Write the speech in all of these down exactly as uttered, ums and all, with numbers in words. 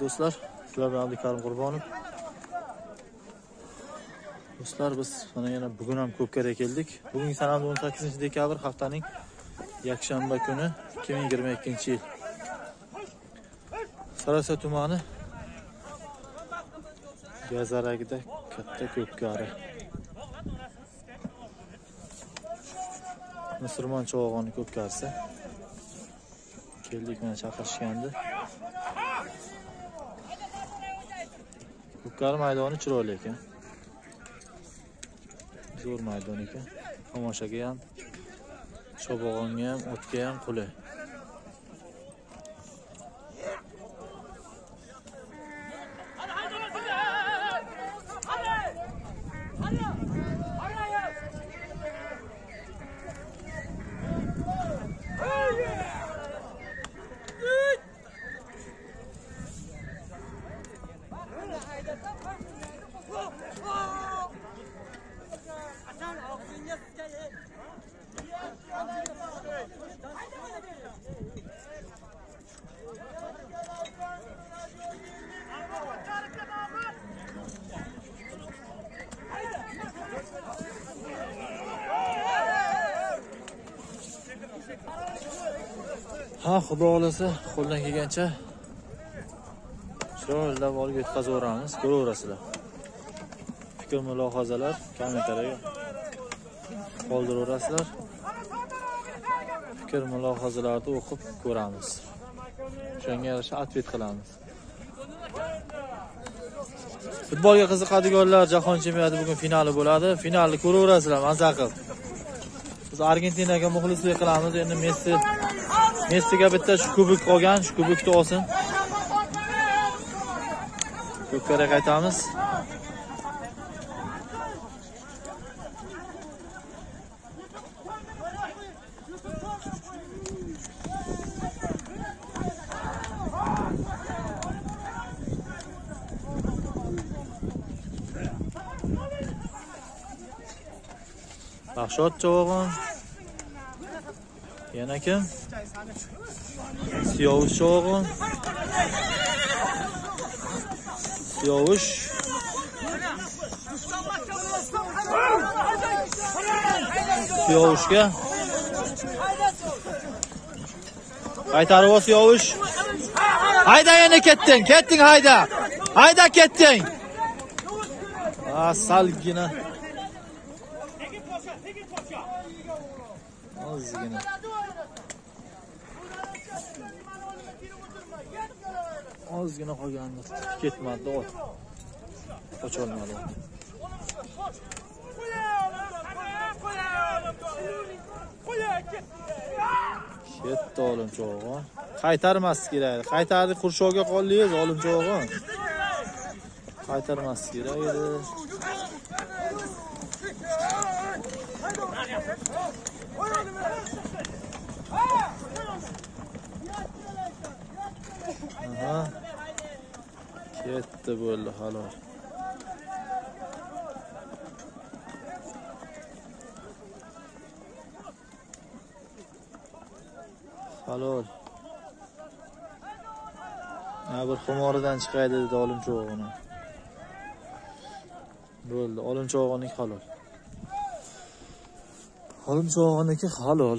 do'stlar. Sizlar bilan Abdukarim Qurbonov. Do'stlar, biz mana yana bugun ham Ko'pkariga keldik. Bugun sanasi o'n sakkizinchi dekabr, haftaning yakshanba kuni ikki ming yigirma ikkinchi yil. Sarasa tumani Gazaragida katta Ko'pkari. Musulmon Cho'g'oni Ko'pkarisi. Keldik, mana chaqirishgandi. Ko'pkari maydoni chiroyli ekan. Zo'r maydon ekan. Tomoshaga ham, Chobog'onga ham, o'tga ham qulay. Ha, xudo xolasa, qo'ldan kelgancha chiroylab olib yetkazaveramiz, ko'raverasizlar. Fikr mulohazalar kommentariyaga qoldiraverasizlar. Fikr mulohazalarni o'qib ko'ramiz. Shunga yarasha atvet qilamiz. Futbolga qiziqadiganlar, Jahon chempionati bugun finali bo'ladi. Finalni ko'raverasizlar, mazza qilib. Biz Argentinaga muxlislik qilamiz. Endi Messi Messiga bitta shu kubok qolgan, shu kubokni olsin. Ko'pkariga qaytamiz. Baxshot Cho'g'on. Yana kim? Siyovush Cho'g'on. Siyovush. Siyovushga. Qaytarib ol Siyovush. Hayda, yana ketding, ketding hayda. Hayda ketding. Ah, salgina. Ozgina. Ozgina qolgandi. Ketmadi, ot. Qocholmadi. Ketdi olim Cho'g'on. Qaytarmas kerak. Qaytardi, Qurshovga qoldingiz olim Cho'g'on. Qaytarmas kerak edi. Aha. Ketdi bo'ldi, halol. Halol. Ha, bir xumoridan chiqaydi dedi olim Cho'g'oni. Bo'ldi, olim Cho'g'onniki halol. Olim Cho'g'onniki halol.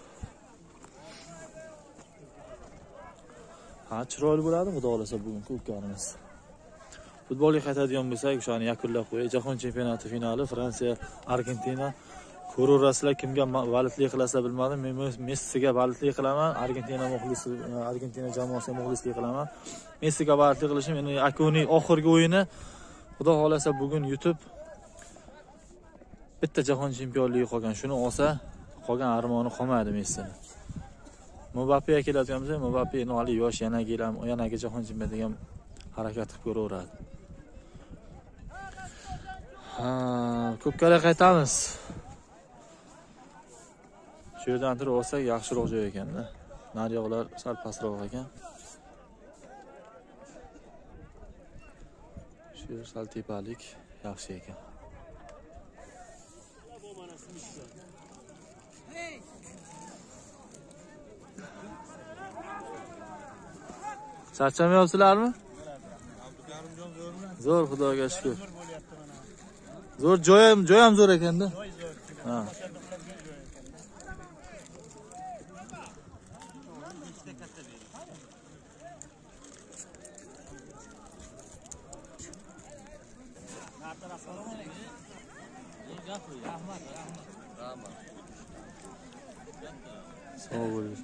Ha, chiroyli bo'ladi, xudo xolasa bugun Ko'pkarimiz. Futbolga qaytadigan bo'lsak, o'shani yakunlab qo'yay. Jahon chempionati finali Fransiya, Argentina. Ko'raverasizlar, kimga validlik qilasizlar bilmadim. Men Messiga validlik qilaman, Argentina muxlisi, Argentina jamoasiga muxlislik qilaman. Messiga validlik qilishim, endi yakuniy oxirgi o'yini xudo xolasa bugun YouTube bitta jahon chempionligi qolgan. Shuni olsa, qolgan armoni qolmaydi Messini. Mbappe'ga keladigan bo'lsa, Mbappe hali yosh, yana kelam, yanagi jahon chempionatiga ham harakat qilib ko'raveradi. Ha, Ko'pkariga qaytamiz. Shu yerdan turib olsak yaxshiroq joy ekan-da. Nariyoqlar sal pastroq ekan. Shu yer sal tepalik, yaxshi ekan. Charchamayapsizlarmi? Zo'r, xudoga shukr. Zo'r, joy ham, joy ham zo'r ekanda. Ha. Sağ bo'ling.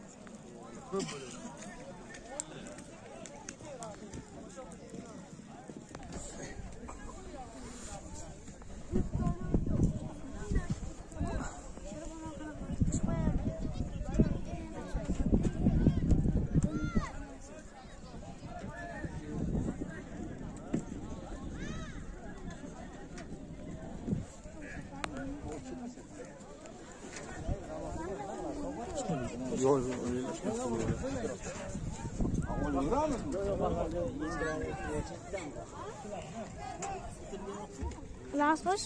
Last push.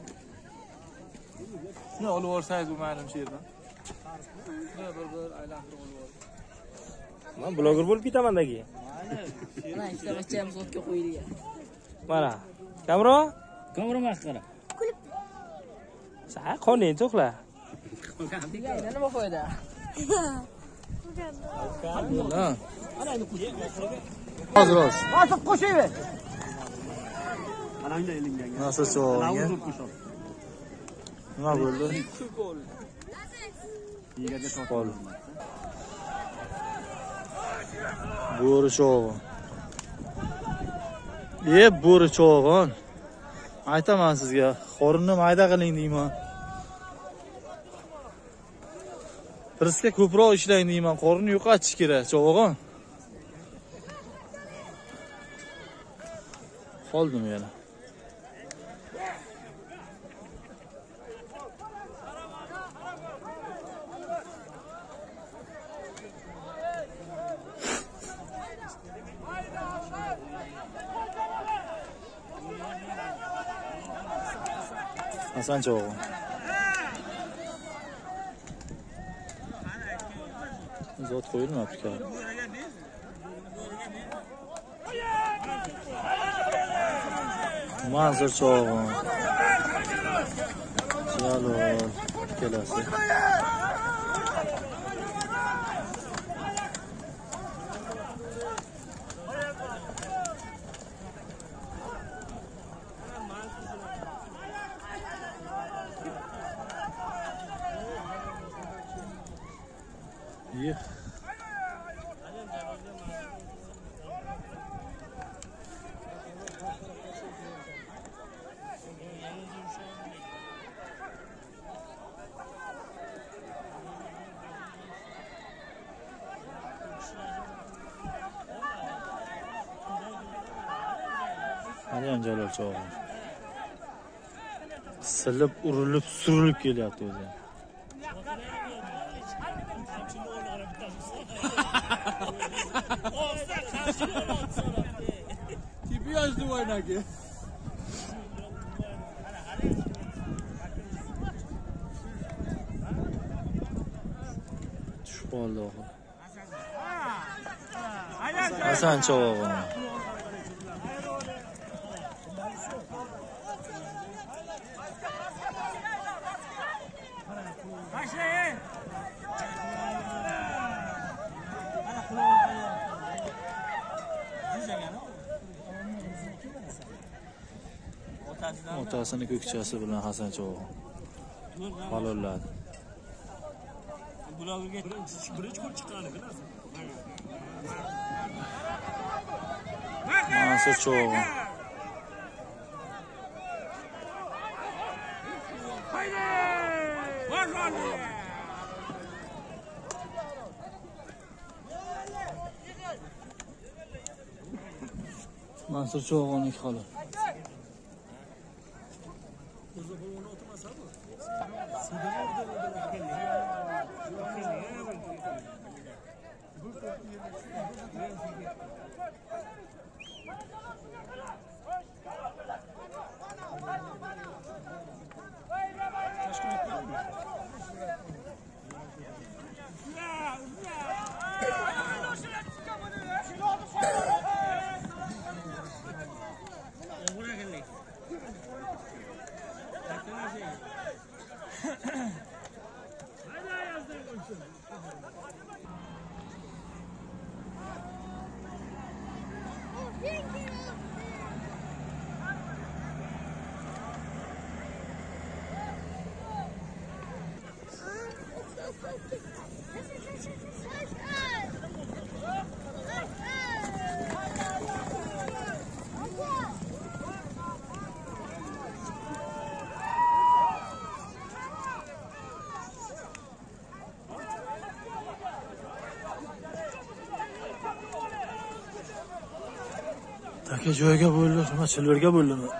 Ne olur olsaydı bu malum şehirden. Ne böyle aylantirib olib. Men bloger bo'lib ketamandagi. Mana ikkita bachchamiz o'tga qo'yilgan. Mana. Kamera? Kamera masxara. Sa qo'ning to'xla. Yana nima foyda? Ha. Hozir hozir. Hozir qo'shayver. Anangda elingan. Nasıl çoğunga? Nima bo'ldi? Yigitga Qol. Bo'ri cho'g'on. E, bo'ri cho'g'on. Aytaman sizga, qorinni mayda qiling deyman. Priska ko'proq ishlang deyman, qorinni yo'qotish kerak, cho'g'on. Qoldim yana. Hasan çoğun. Zot koyulmadı ki. Manzur çoğun. Jalol. Kelasi. İyi. Hadi Jalol çoğun. Silib, urilib, surilib kelyapti o'zi. Tipi yazdı oynaki. Tushib qoldi oxir. Hasan cho'g'on. Otasini ko'kchasi bilan Hasan cho'g'on halolladi. Bularga birinchi ko'p chiqqani bilasiz. Mansur cho'g'on. Mansur cho'g'onning holi. Taka joyga bo'ldi, nima silverga bo'ldimi?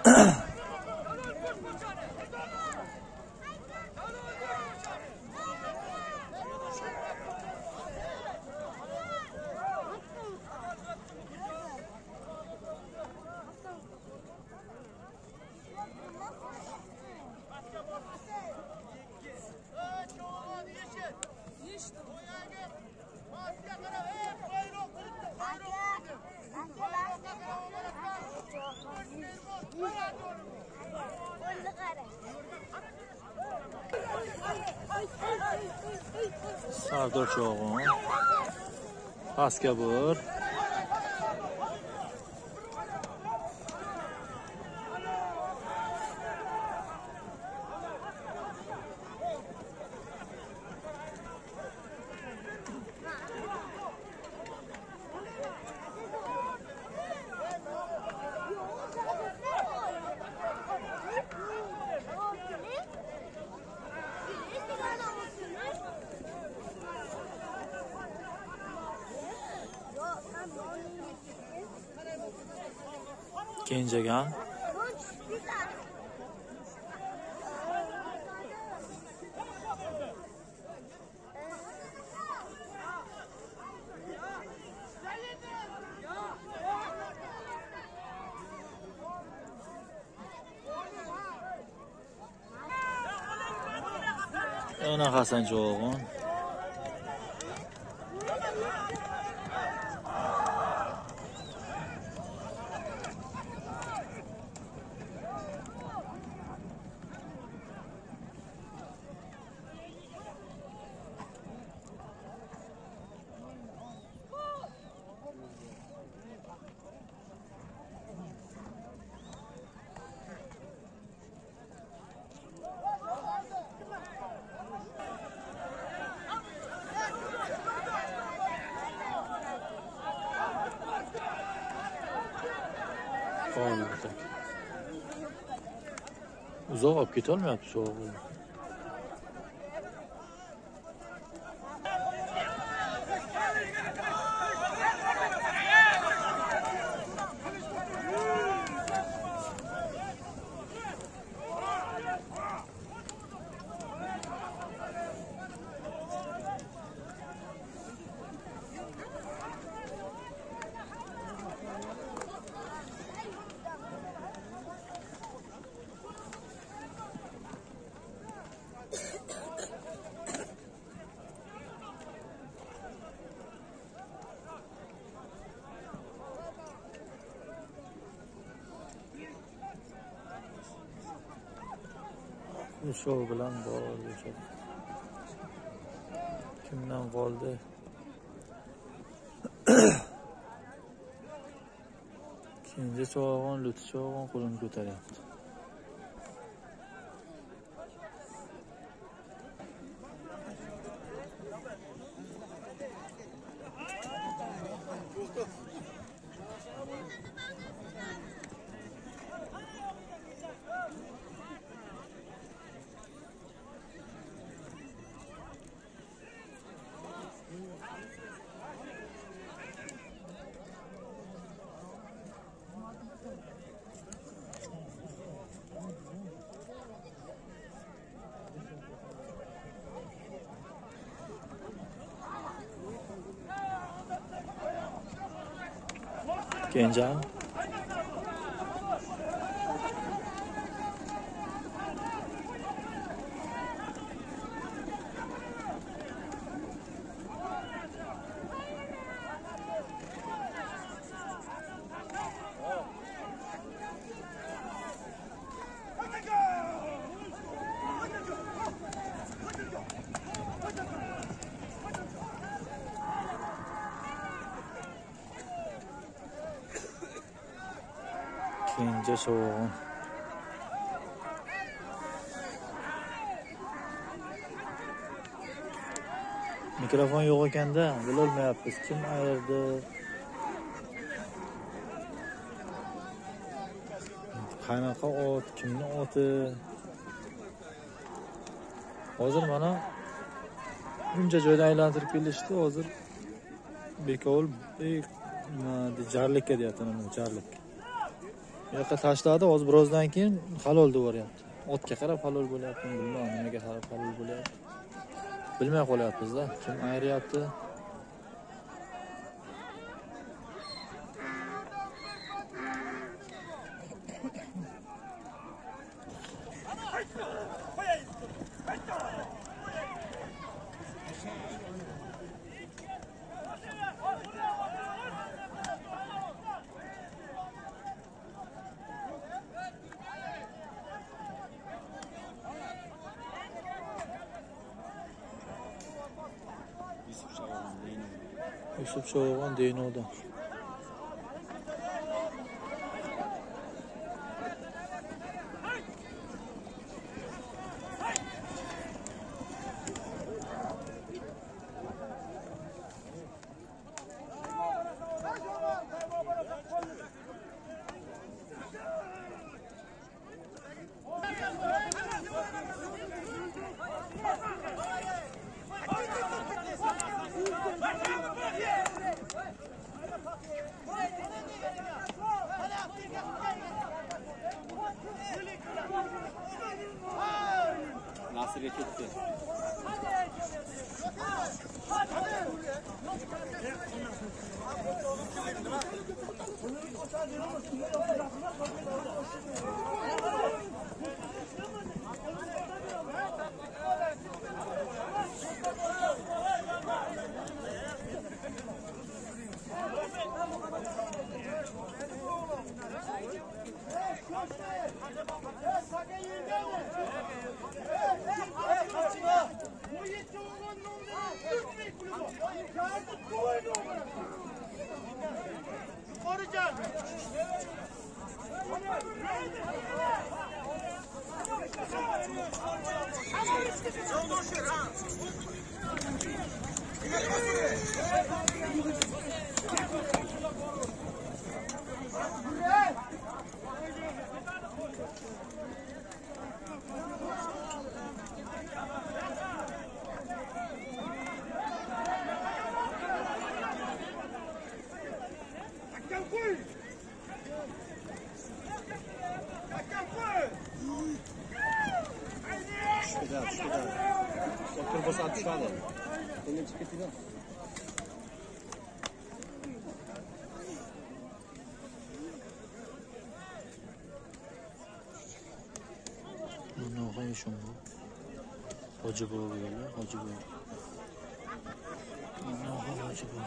Sardor Cho'g'on. Pastga bor. Kenjagan. Yana Hasan Cho'g'on. Uzoq olib ketolmayapti Cho'g'on. Shu bilan bo'ldi. Kimdan qoldi? Kenja Cho'g'on, Lutfi Cho'g'on qo'lini ko'taryapti. Kenja. kenja shovug'im. Mikrofon yo'q ekanda, bilolmayapmiz kim ayirdi. Qanaqa ot, kimni oti. Hozir mana buncha joydan aylantirib kelishdi. Hozir bekovul nima jarlikka deyapti, nima jarlik. Bu yoqqa tashladi, hozir birozdan keyin halol bo'lyapti. Otga qarab halol bo'lyapti, bilmayman nimaga qarab halol bo'lyapti. Bilmay qolyapmiz-da, kim ayiryapti. Yusuf Shovg'on Deyno'da. Nasır'a gitti. Boşalt şu anda. Onun çıkıtı da. Bunu hangi şun bu? Hoca bu böyle, hoca bu. Bunu hoca bu.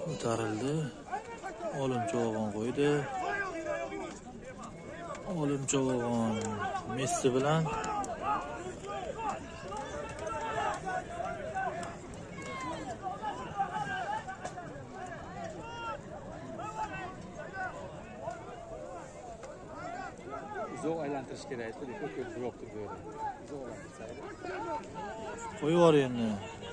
Ko'tarildi. Olim Chavag'on qo'ydi. Olim Chavag'on Messi bilan uzoq aylantirish kerak edi, ko'p ko'p drop turdi. Uzoq aylantirsaydi. qo'yib yubor endi.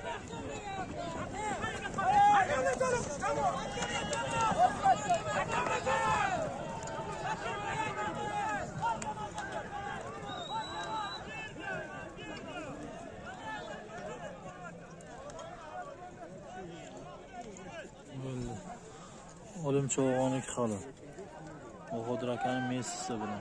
Olim Chavag'onniki hali. Bahodir akaning Messisi bilan.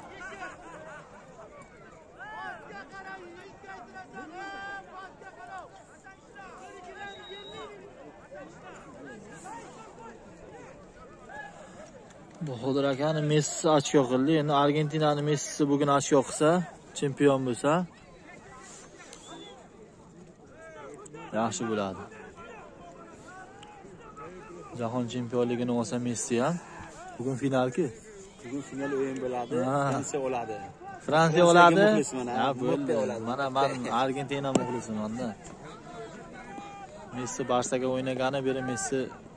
Bahodir akaning Messisi ochko qildi. Endi Argentinaning Messisi bugun ochko qilsa, chempion bo'lsa, yaxshi bo'ladi. Jahon chempionligini olsa Messi ham. Bugun finalki. Bugun final o'yin bo'ladi. Fransiya oladi. Fransiya oladi. Ha, bo'ldi. Mana men Argentina muxlisiman-da. Messi Barsaga o'ynagani beri Messi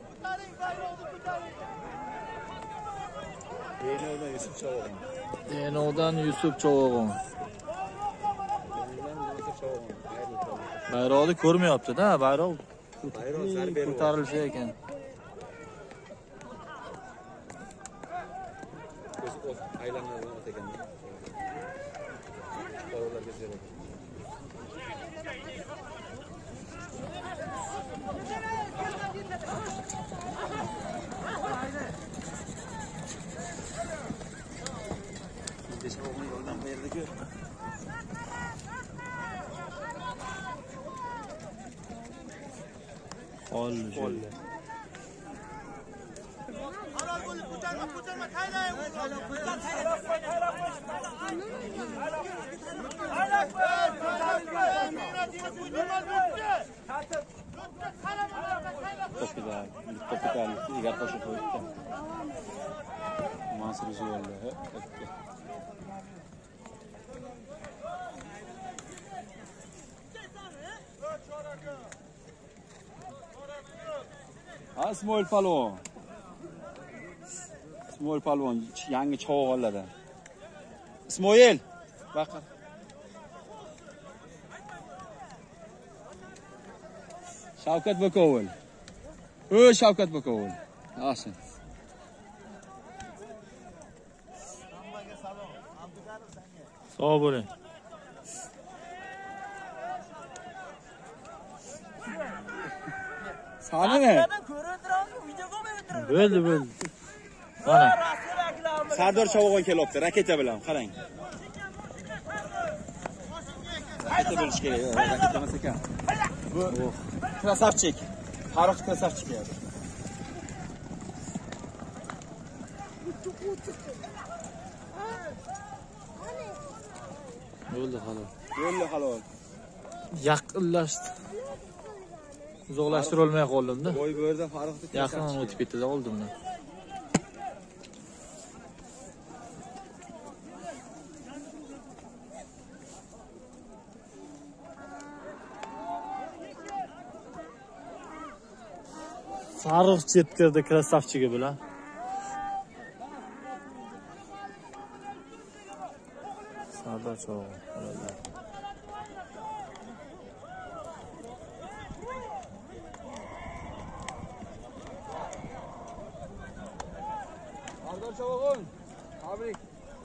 Denovdan Yusuf Chavag'on. Denovdan Yusuf Chavag'on. Bayroqni ko'rmayapti-da, bayroq Bayroq zarba ko'tarilishi ekan. Aylanmadan o'tagan. Qovlarga zerak. Beş olmayı yoldan bayırdık. Qoldi. Qoldi. Çok güzel. Kapital. İgar koşu koyduk. Mansur Zuvallı. Asmol Palon. Asmol Palon yangi Chavag'onlarda. Ismoil. Baqir. Shavkat Bokovul. O Shavkat Bokovul. Yaxshi. Sog' bo'ling. Sanimi? Bo'ldi, bo'ldi. Mana. Sardor Chavag'on kelyapti, raketa bilan, qarang. Raketa bo'lish kerak, raketa emas ekan. Bu krasavchik. Farruh krasavchik edi. Bo'ldi halol. Bo'ldi halol. Yaqinlashdi. Uzoqlashtirib olmay qoldim-da. Bo'y bu yerda Farruhni Yaqin o'tib ketdi-da oldimdan. Farruh chetkirdi krasavchigi bilan. Sardor Chavag'on. Sardor Chavag'on. Tabrik.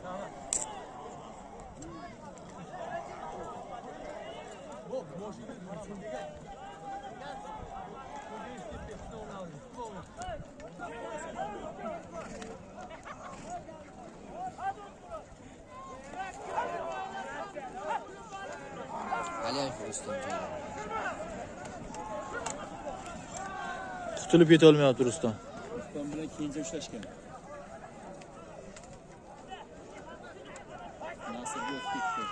Qutulib keta olmayapti Rustam. Rustam bilan keyincha ushlashgan. Nasib o'tib ketdi.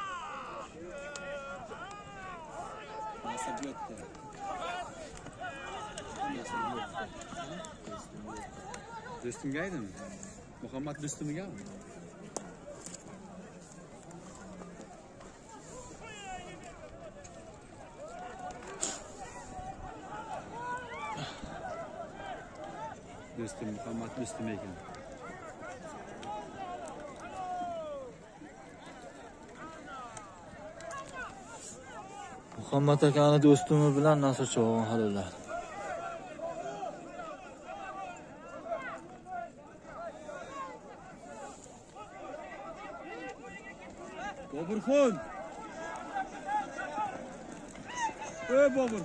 Nasib o'tdi. Nasib o'tdi. Do'stimga aytdimi? Muhammad do'stimigami? Do'stim Muhammad do'stim ekan. Muhammad akani do'stimi bilan nasr cho'g'on halollar. Boburxon. Ey Bobur.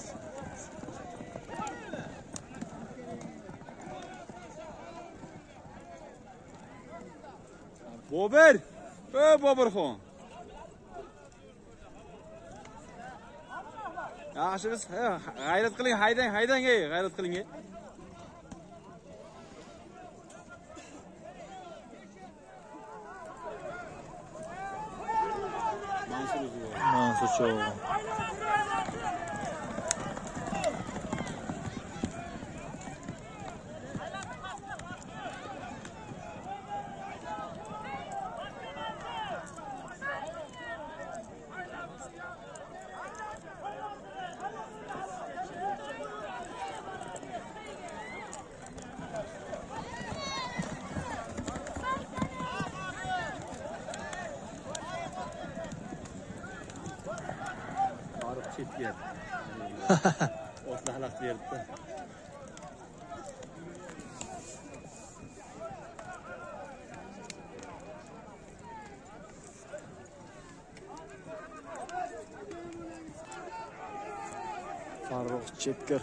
Bobur. Ey Boburxon. Yaxshi biz g'ayrat qiling, haydang, haydang, ey, g'ayrat qiling. Nasr cho'g'on. Chetga. Otlar halaq berdi. Farruh Chetkir.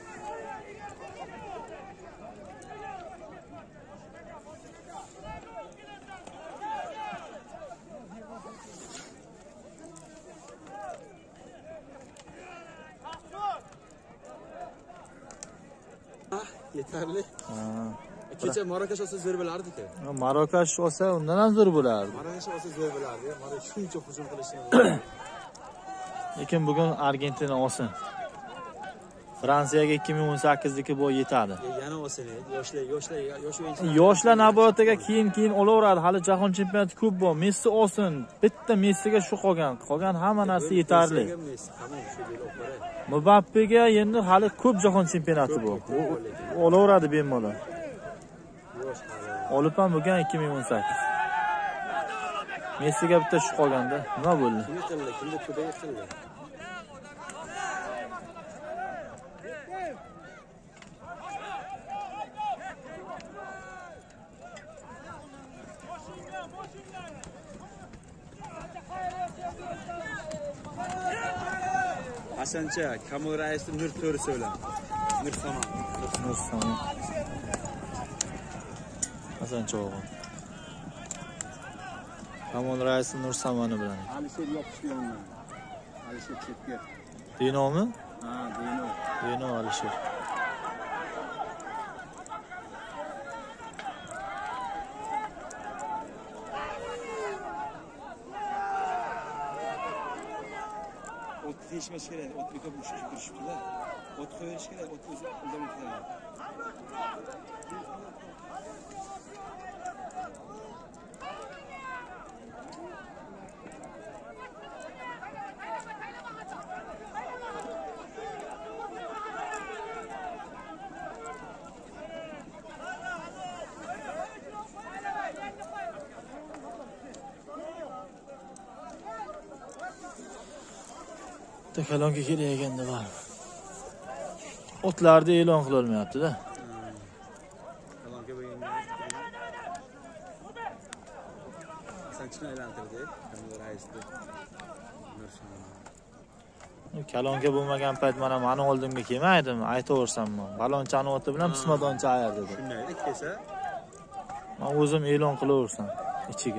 Yetarli. Ha. Kecha Marokash olsa zo'r bo'lardi-ku. Marokash olsa undan ham zo'r bo'lardi. Marokash olsa zo'r bo'lardi. Mana shuncha hujum qilishni. Lekin bugun Argentina olsin. Fransiyaga ikki ming o'n sakkiz'dagi bu yetadi. Yana olsin, yoshlar, yoshlar, yosh o'yinchilar. Yoshlar nabotiga keyin-keyin olaveradi. Hali jahon chempionati ko'p bor. Messi olsin. Bitta Messiga shu qolgan. Qolgan hamma narsa yetarli. Mbappega endi hali ko'p jahon chempionati bor. Olaveradi bemalol. Olib ham bo'lgan ikki ming o'n sakkiz. Messiga bitta shu qolganda nima bo'ldi? Kim qildi? Kimga to'day qildi? Hasancha, Kamol raisni nur to'ri so'yla. Nur Samon. Nur Samon. Hasancha o'g'il. Kamol raisi Nur Samoni bilan. Alisher yopishganman. Alisher Chetkir. Dinomi? Ha, Dino. Dino Alisher. Ot teshmash kerak, ot bekab ushib turishibdi-da. Ot qo'yish kerak, ot o'zi indamay turadi. Kalonga kelayotganda bor. Otlarni e'lon qilolmayapti-da. Kalonga bo'lganda Hasanchini aylantirdi, Kamol raisni. Nur Samon. Kalonga bo'lmagan payt mana meni oldimga kelmaydimi? Aytaversammi? Balonchani oti bilan pismadoncha ayar dedi. Shunday kelsa, men o'zim e'lon qilaversam ichiga.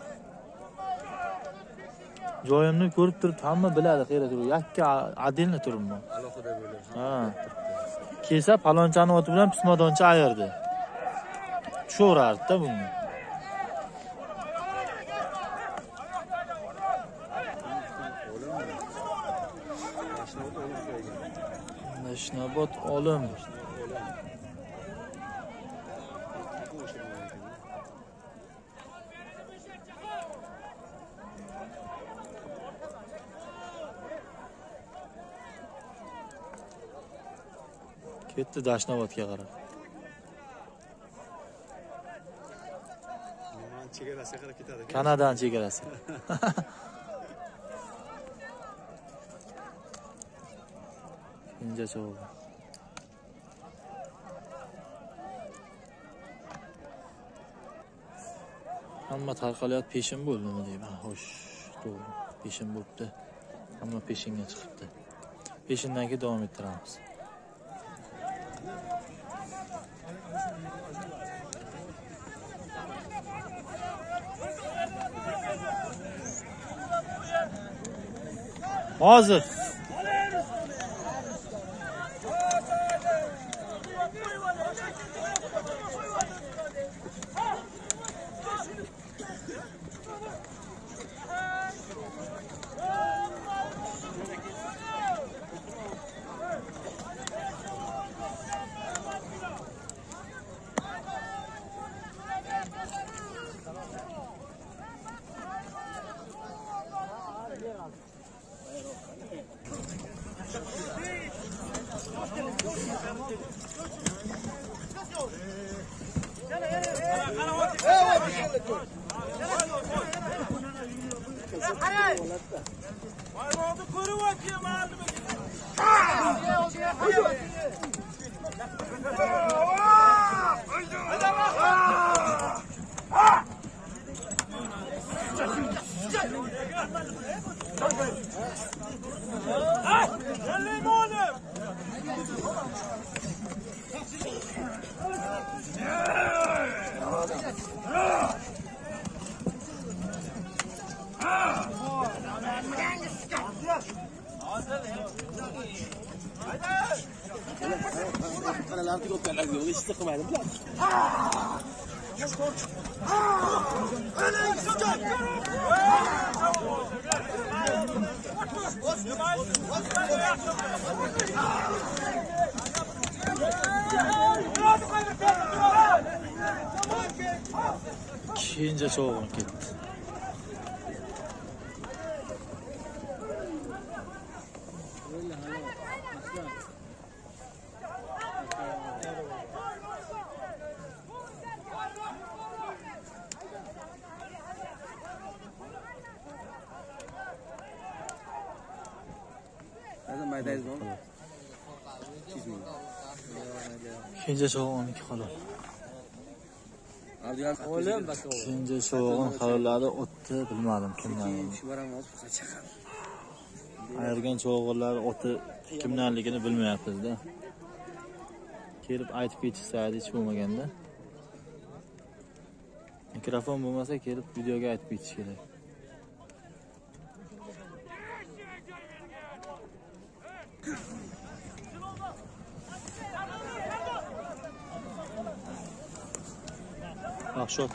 Joyimni ko'rib turib hamma biladi, qayerda turib. Yakka adilni turibman. alohida bo'lib. Ha. Kelsa palonchani oti bilan pismadoncha ayirdi. Tushaverardi-da bunga. Dashnobod olim. Ketdi Dashnobodga qarab. Chegarasiga qarab ketadi. Kanadan chegarasi. Inja cho'g'i. Hamma tarqalayotib peshin bo'ldimi deyman. Xo'sh, to'g'ri. Peshin bo'libdi. Hamma peshinga chiqibdi. Peshindan keyin davom ettiramiz. Hozir keyincha cho'g'im ketdi. Keyincha cho'g'im qoldi. Oğlum bak o. Keyincha cho'g'im xabarlari o'tdi, bilmadim kimdan. Ayirgan cho'g'illar o'ti kimdanligini bilmayapmiz-da. Kelib aytib ketishsaydi hech bo'lmaganda. Mikrofon bo'lmasa kelib videoga aytib ketish kerak. Yaxshi.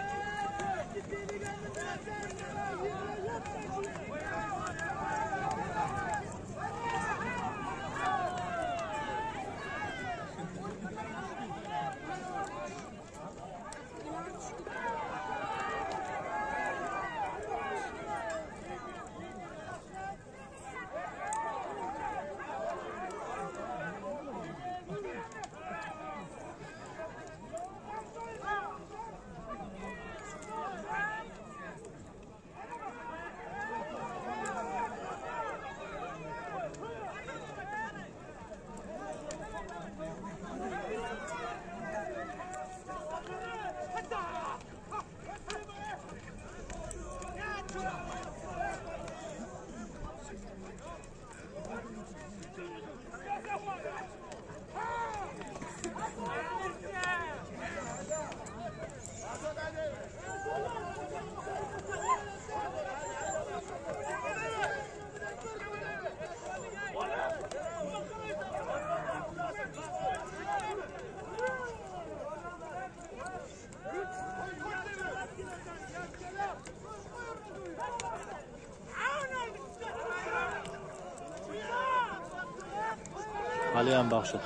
Haliyam baxshi.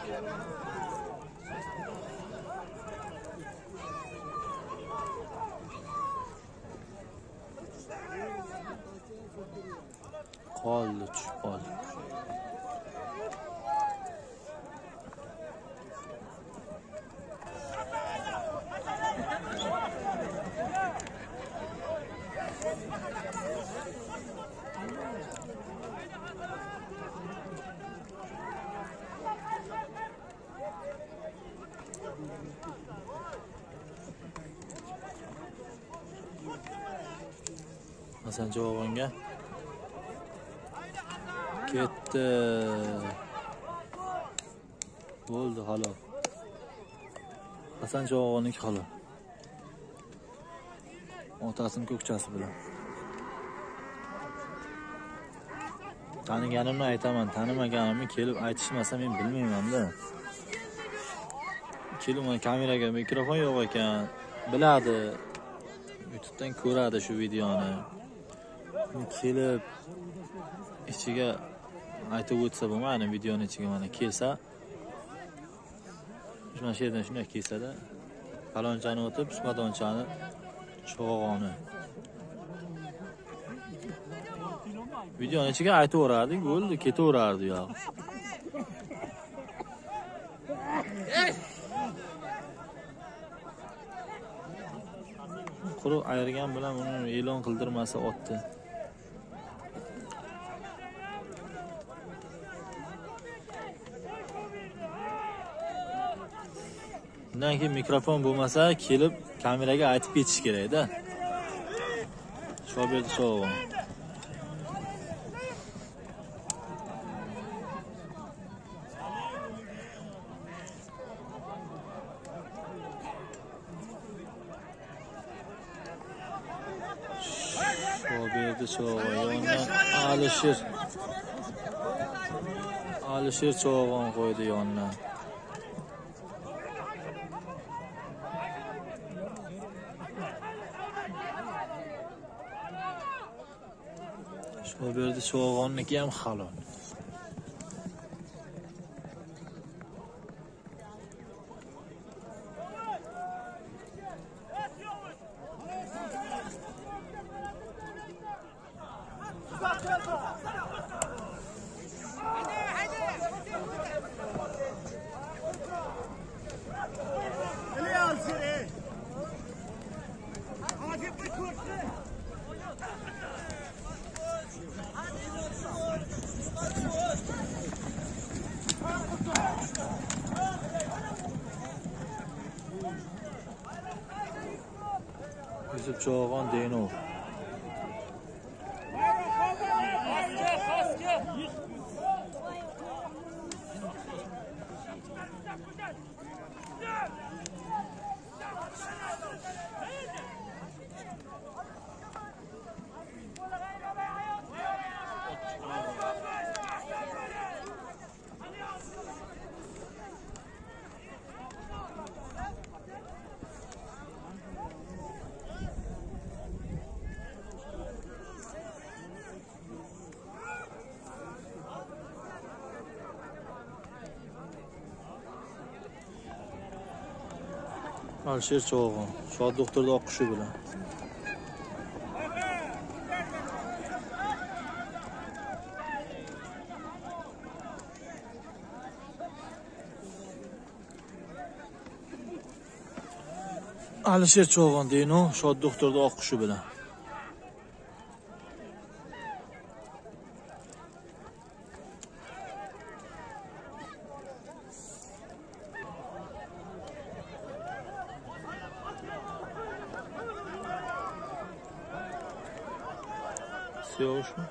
Qoldi, tushib qoldi. Hasan Javogonga. Ketdi. Bo'ldi halol. Hasan Javogonniki halol. Otasining ko'kchasi bilan. Taniganimni aytaman, tanimaganimni kelib aytishmasa men bilmayman-da. Kelib kameraga mikrofon yo'q ekan, biladi. YouTube'dan ko'radi shu videoni. Kelib ichiga aytib o'tsa bo'lmaydi, videoning ichiga mana kelsa. Mana shu yerdan shunday kelsa-da, falonchani o'tib, smadonchani Chovog'oni. Videoning ichiga aytaverardik, bo'ldi, ketaverardi yo'q. Quruq ayirgan bilan uni e'lon qildirmasa otdi. Undan keyin mikrofon bo'lmasa, kelib kameraga aytib ketish kerak-da. Shoberdi Shovogon. Shoberdi Shovogon. Alisher. Alisher Shovogon qo'ydi yondan. Shoberdi Shovogonniki ham halol. Yusuf Shovog'on Denov. Alisher Shovog'on, Shod doktorda o'qishi bilan. Alisher Shovog'on Denov, Shod doktorda o'qishi bilan. Yo'qmi?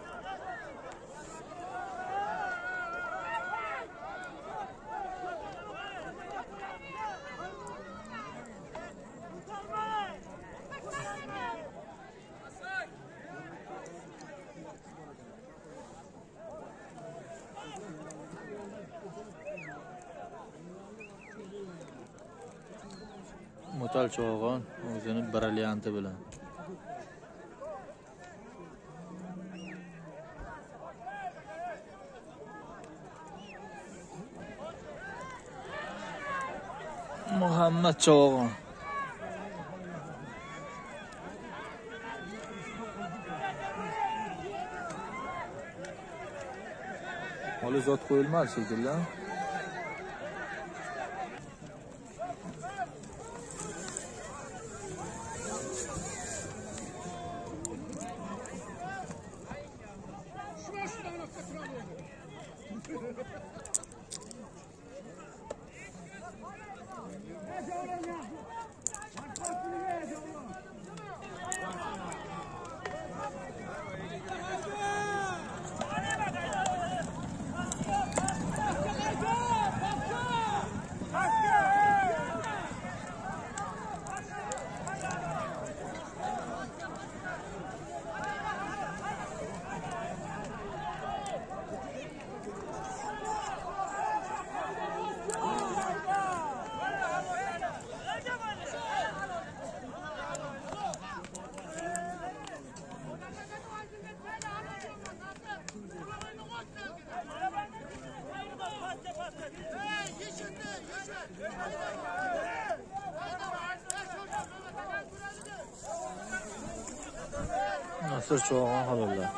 Mutal Shovog'on o'zining brillianti bilan. Muhammad Shovog'on. Hali zot qo'yilmadi shekilli. Nasır çoğun halollar.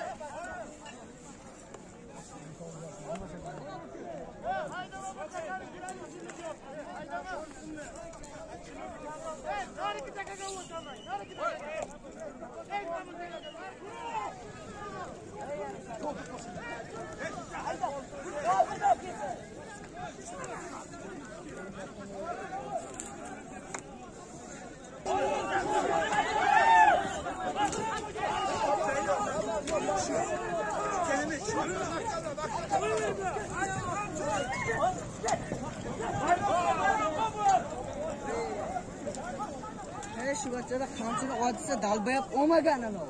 Shu bachada qamchini otsa dalbayab olmagan ana.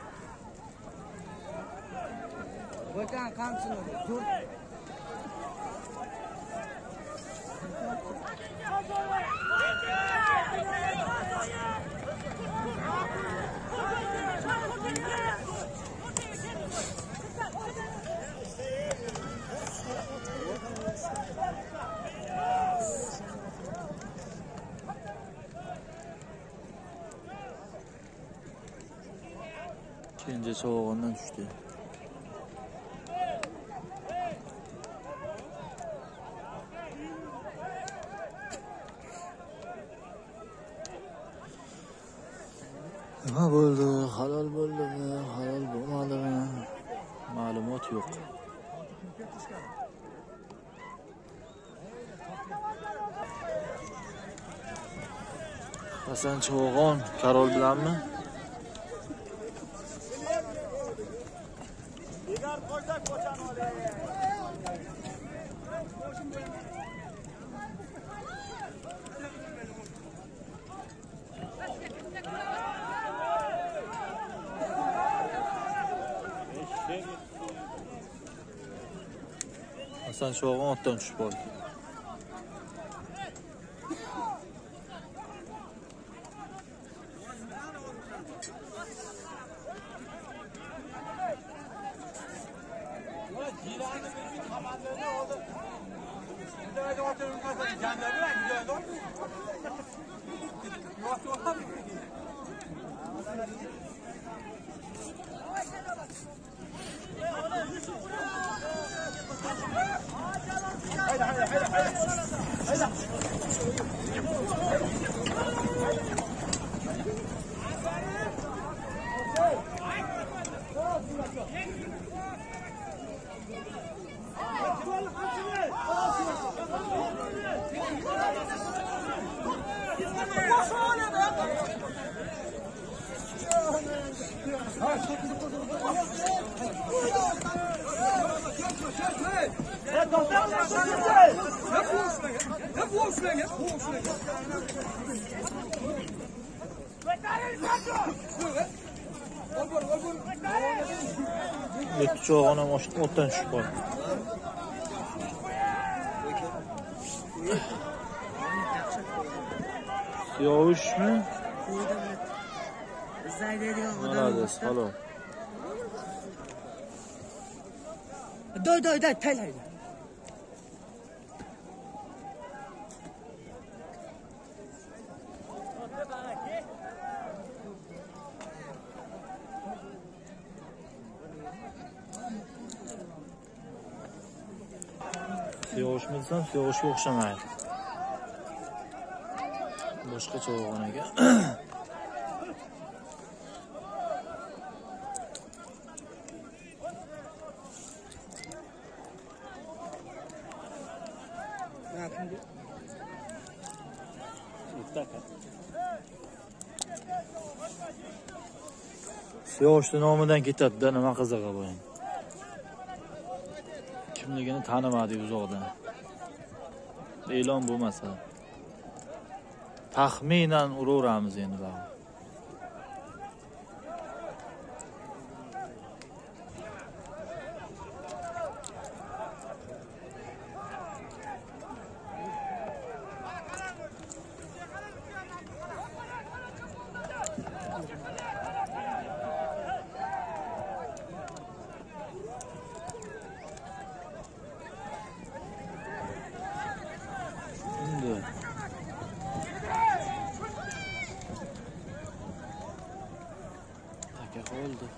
Bo'kan qamchini dur. Ikinci soğuğundan düştü. Nima bo'ldi? Halol bo'ldimi? Halol bo'lmadimi? Ma'lumot yo'q. Hasan Cho'g'on Karol bilanmi? Hasan Cho'g'on otdan tushib qoldi. Yetti Cho'g'on ham otdan tushib qoldi. Yovushmi? Zaydaydigan Молодец, halol. Doy doy doy taylaydi. Yovushmi desam, yovushga o'xshamaydi. Boshqa Cho'g'onaga. Yovushni nomidan ketadi-da, nima qizig'i bu endi. Kimligini tanimadik uzoqdan. E'lon bo'lmasa, taxminan uraveramiz endi bari. Bo'ldi.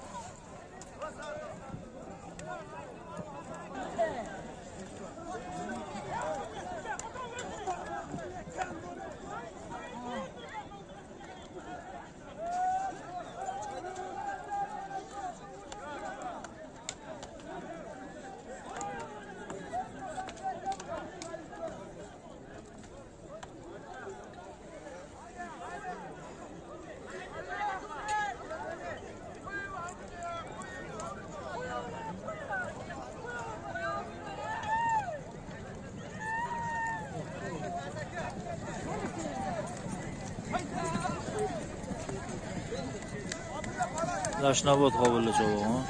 Lashnobod hovli cho'g'on.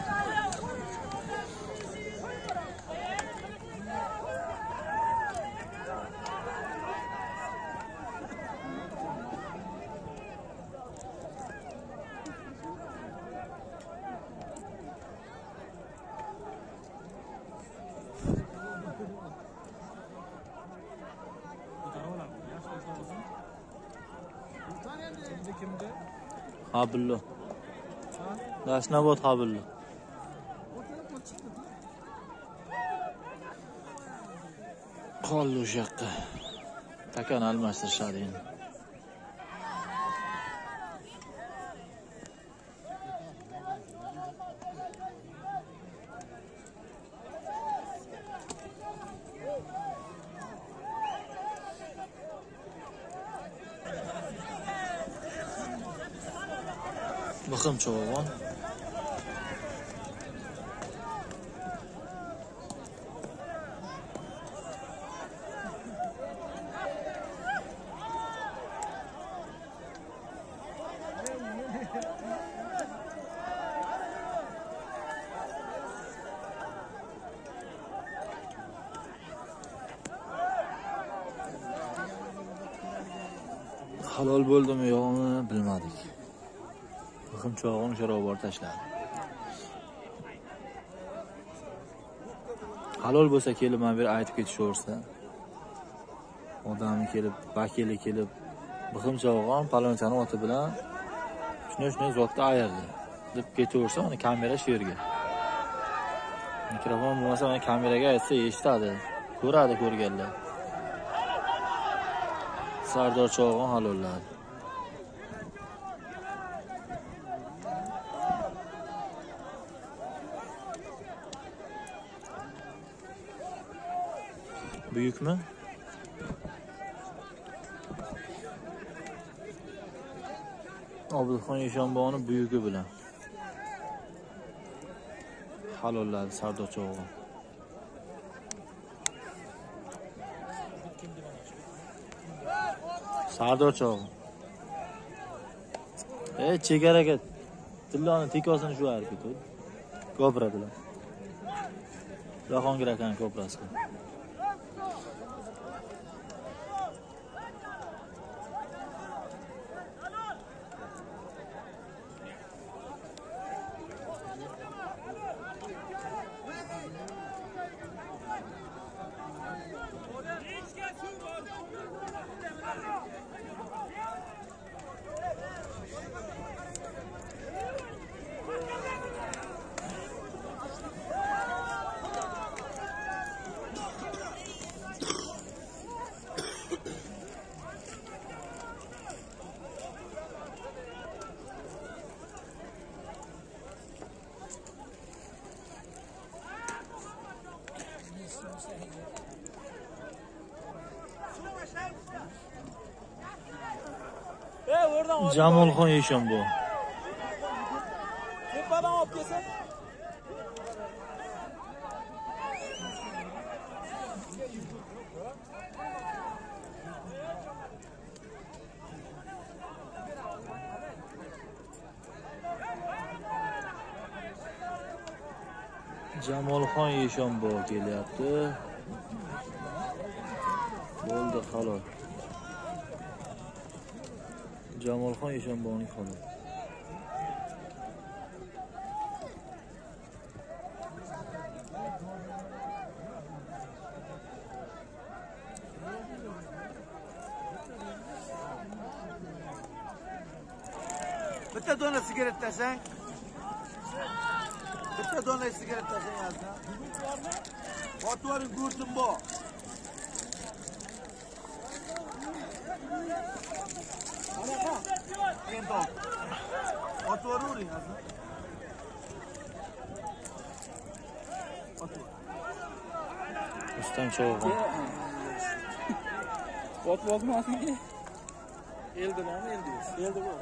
Habillo. Lashnobod Habillo. Qoldi o'sha yoqqa. Takani almashtirishadi endi. Bıxım çoğun. Halol bo'ldimi yo'qmi bilmadik. Bıxım çoğun şarobor tashladi. Halol bo'lsa kelib men bir aytib ketishaversa. Odamni kelib, vakili kelib, bıxım cho'g'on palonchani oti bilan shunday shunday zotni ayirdi deb ketaversa, mana kamera shu yerga. Mikrofon bo'lmasa, mana kameraga aytsa eshitadi, ko'radi ko'rganlar. Sardor cho'g'on halolladi. Büyük mü? Obidxon Eshonboyning buyugi bilan halolladi Sardor cho'g'on. Sardor cho'g'on. Ey chegaraga tilloni tekosini shu yerga ketdi. Ko'pradilar. Jahongir akaning ko'prasi. Jamolxon Eshonboy. Tepadan olib kelsa. Jamolxon Eshonboy kelyapti. Bo'ldi halol. Jamolxon Eshonboyning xo'jasi. Bitta dona sigaret tasang. Katta dona sigaret tasayapsan. Otvoring go'rtim bor. Qanaqa? Endi ot. Otvoravering azmi. Otvor. Rustam Cho'g'on. Ot bozmasinki. Eldi nami eldi. Eldi bu.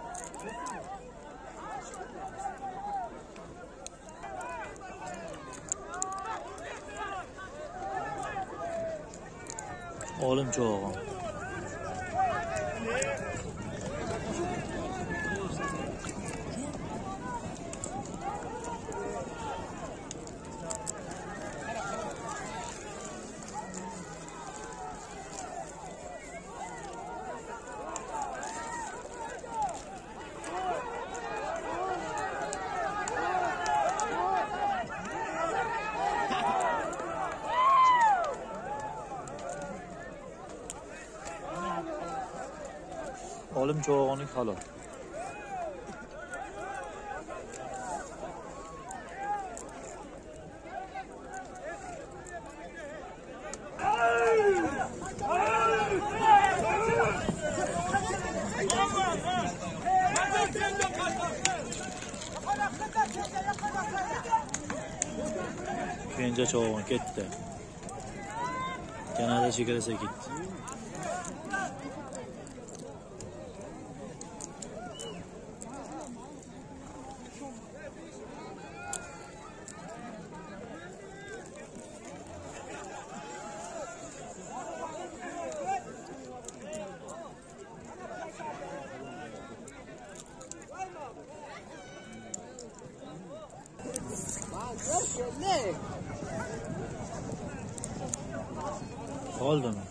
Olim Cho'g'on. Olim Cho'g'onning halol. Kenja Cho'g'on ketdi. Kanada chegarasiga ketdi. Qoldimi?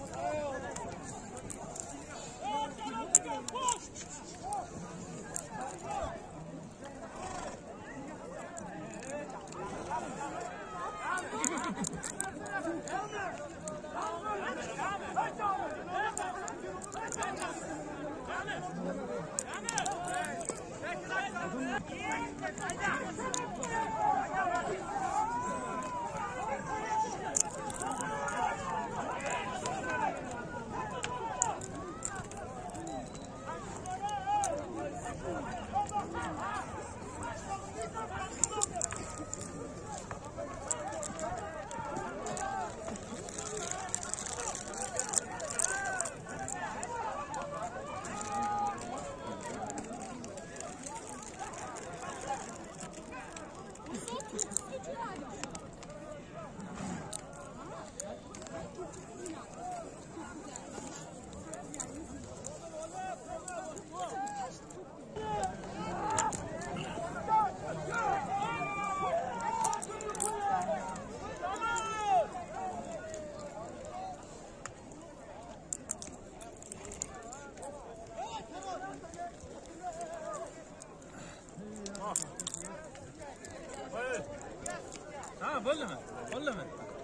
Ha, bo'ldimi? Bo'ldimi?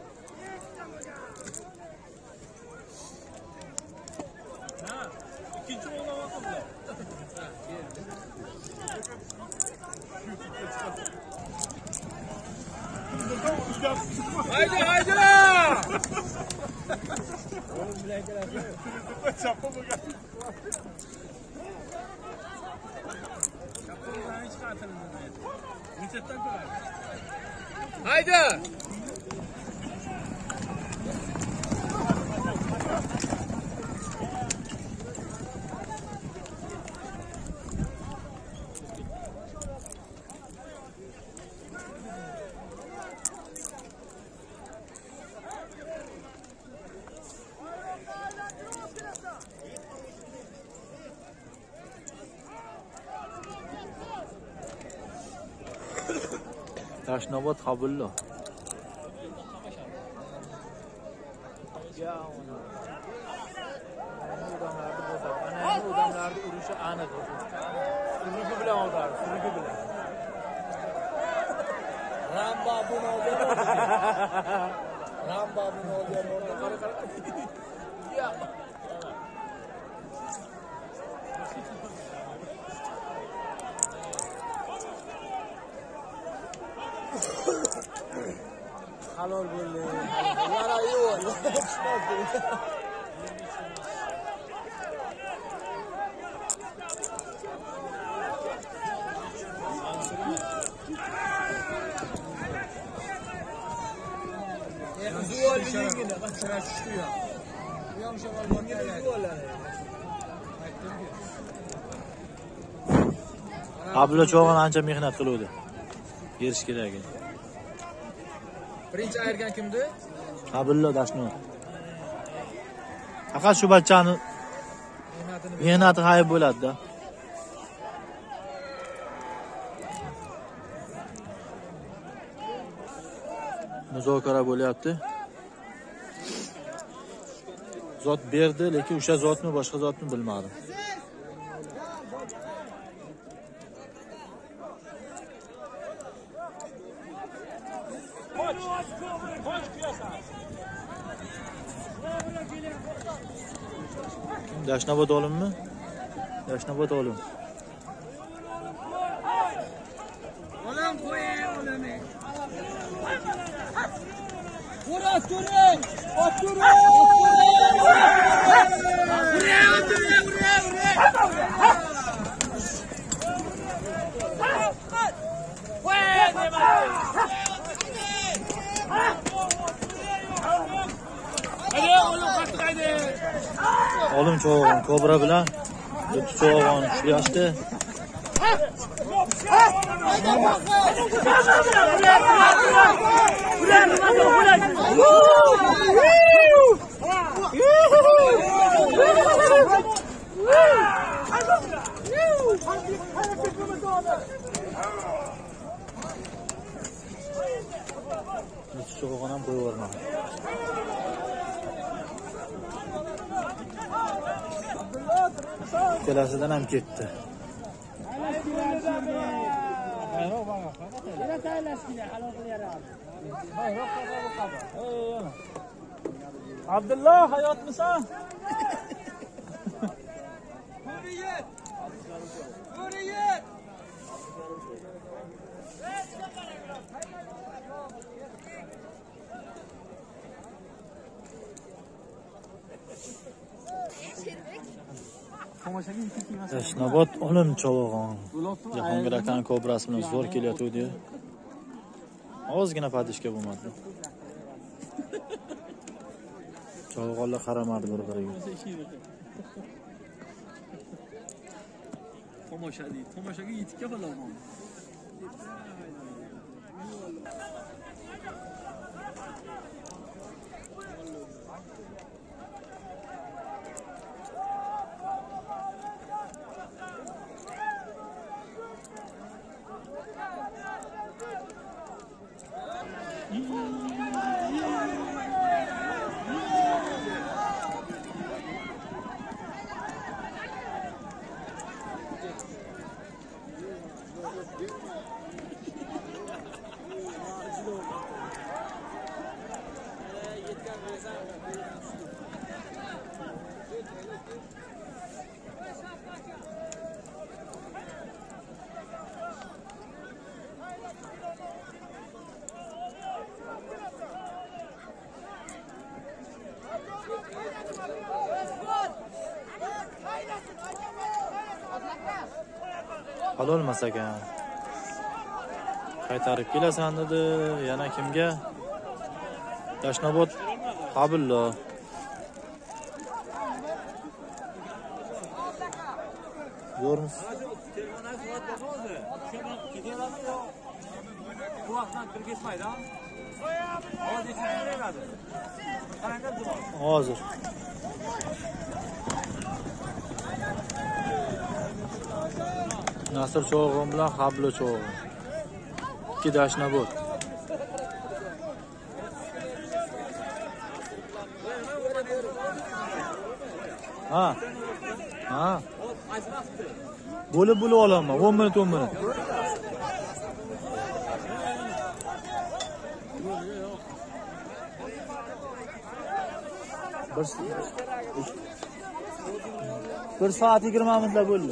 Ha, ikkinchi o'g'lon vaqtida. Ha, keldi. Haydi, haydilar! Oğlum bilen kelasi. Çapı bo'lgan. Çapıdan hiç qatilmadi. Nechadan ko'radi? Haydi! Tashnobod Habullo. Ya ona. Odamlarni bozor. Ana bu odamlarni urushi aniq. Surugi bilan o'tar, surugi bilan. Ramba buni olgan. Ramba buni olgan o'rda qara qara. Ya. halol bo'ldi. Yana yo'q. Abdulla Cho'g'on ancha mehnat qiluvdi. Yerish kerak edi. Birinchi ayirgan kimdi? Abdulla Dashno. Faqat shu bachchani mehnati hayb bo'ladi-da. Muzokara bo'lyapti. Zot berdi, lekin o'sha zotni boshqa zotni bilmadim. Dashnobod olimmi? Dashnobod olim. Olam qo'ying, olami. Ura, turing! Oturing! Ura, oturing, ura, ura. Olim Cho'g'on Kobra bilan Lutfi Cho'g'on ushlashdi. Lutfi Cho'g'on ham qo'yib yubormadi. Kelasidan ham ketdi. Abdullah hayotmisan? Dashnobod Olim Cho'g'on. Jahongir akan kobrasi bilan zo'r kelyotdi. Ozgina padishka bo'lmadi. Cho'g'onlar qaramadi bir-biriga. Tomosha deydi. Tomoshaga yetib qoladi. Halolmas ekan. Qaytarib kelasan dedi. Yana kimga? Dashnobod Abdulla. Ko'rmiz. Bu vaqtdan kirgizmaydi, ha? Hozir chiqaveradi. Hozir. Nasr Cho'g'on bilan Abdulla Cho'g'on. Ikki Dashnobod. Ha. Ha. Bo'lib bo'lib olaman. o'n minut o'n minut. Bir bir soat yigirma minutlar bo'ldi.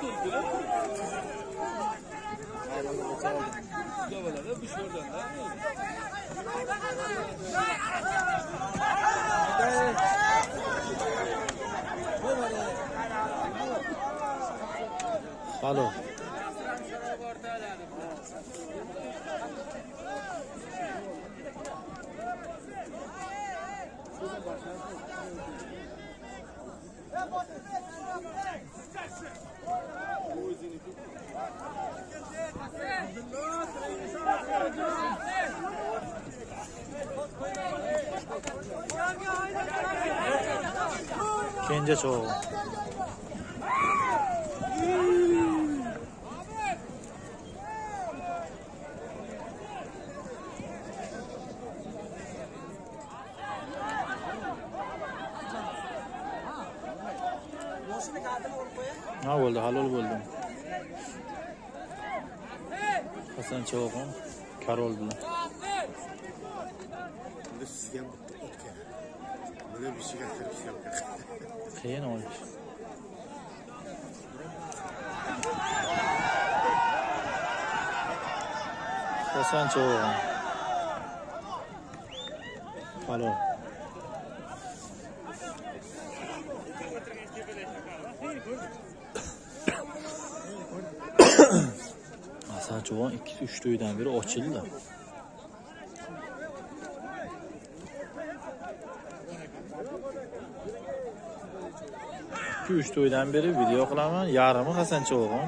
Halo. Kenja çoğu. Ha bo'ldi, halol bo'ldi. Hasan Cho'g'on Karol bilan. Bunda sizga ham bitta o't kerak. Buni bishiga kirib syomka. Qiyin olish. Hasan Cho'g'on. Halol. Hasan Cho'g'on ikki uch to'ydan beri ochildi. ikki uch to'ydan beri video qilaman. Yarimi Hasan Cho'g'on.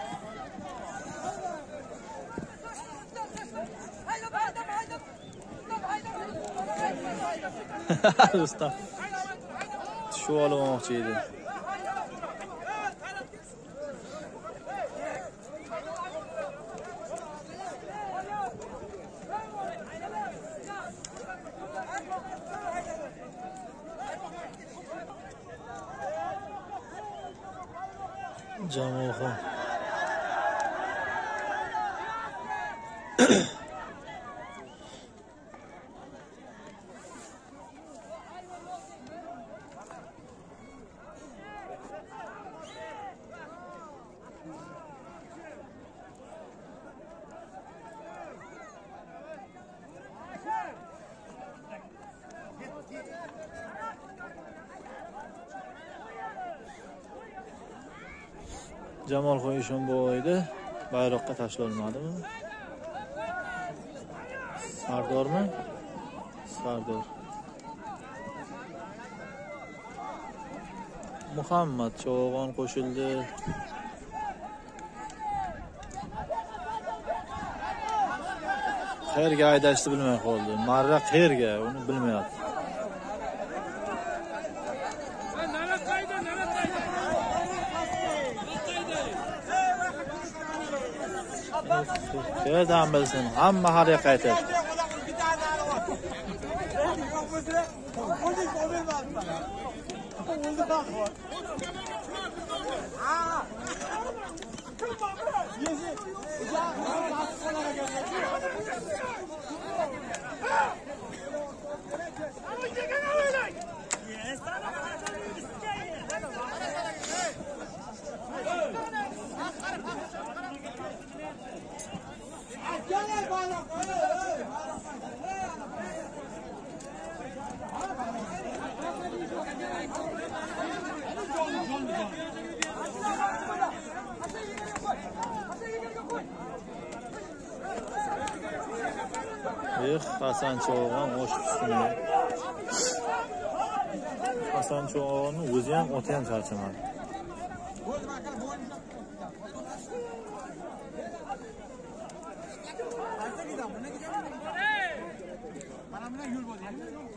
Rustam. Shu olmoqchi edi. Jamolxon. Jamolxon Eshonboyda bayroqqa tashlanmadimi? Sardormi? Sardor. Muhammad Cho'g'on qo'shildi. Qayerga haydashni bilmay qoldi. Marra qayerga, uni bilmayapti. Qayerdan bilsin? Hamma hariga qaytadi. Eh, Hasan Cho'g'on o'sh ustida. Hasan Cho'g'onni o'zi ham oti ham charchamadi. Mana bilan yo'l bo'ldi.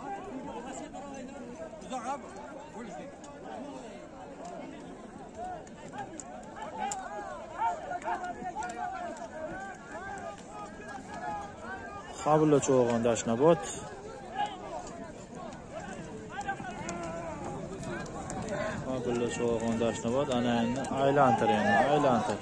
Uzoqroq. Qabilla Cho'g'on Dashnobod. Qabilla Cho'g'on Dashnobod ana endi aylantir endi, aylantir.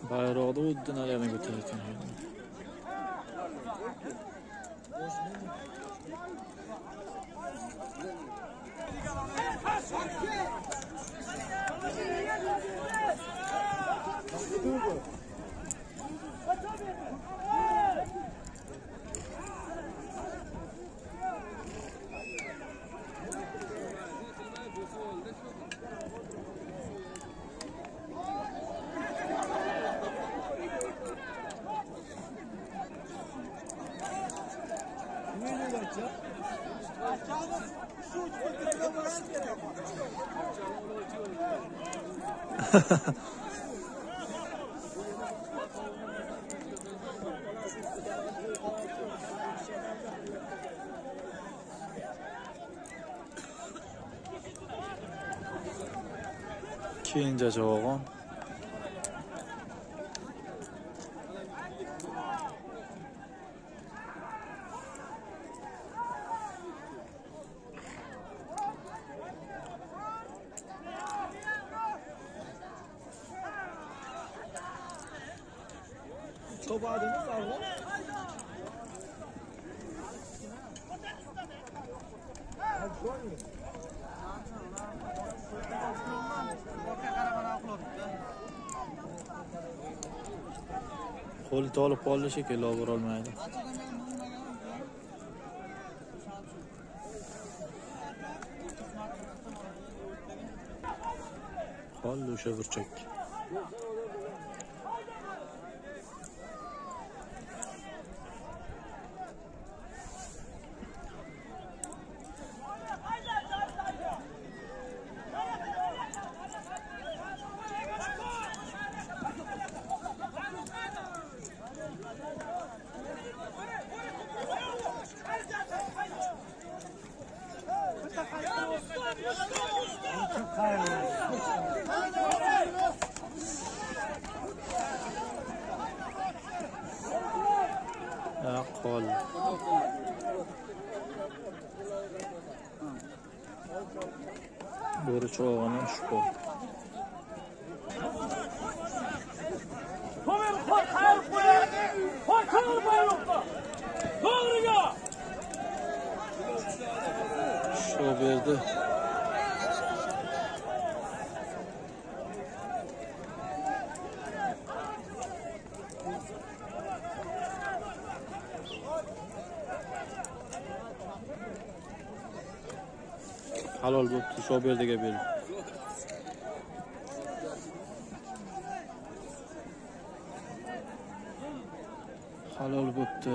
Bayroqda o'tdan alayni ko'tarayotgan. Keyincha javoban. Top aldınız mı? Qo'li tolib qoldi shekilli, olib borolmaydi. Qoldi o'sha burchak. Ya qol. Bo'ri cho'g'ini shu qol. To'g'ri qo'y, qayerib qo'yadi? Qo'y, to'g'ri bayroqqa. To'g'riga. Shu berdi. Halol bo'pti, shu berdiga berdi. Halol bo'pti.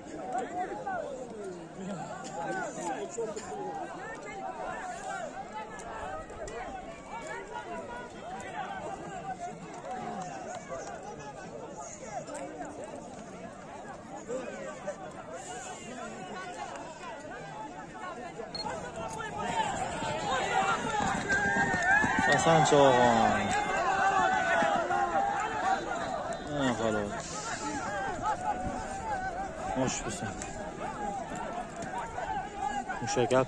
Hasan Çoğan. Ha, halol. Hoş busun. Mushakap.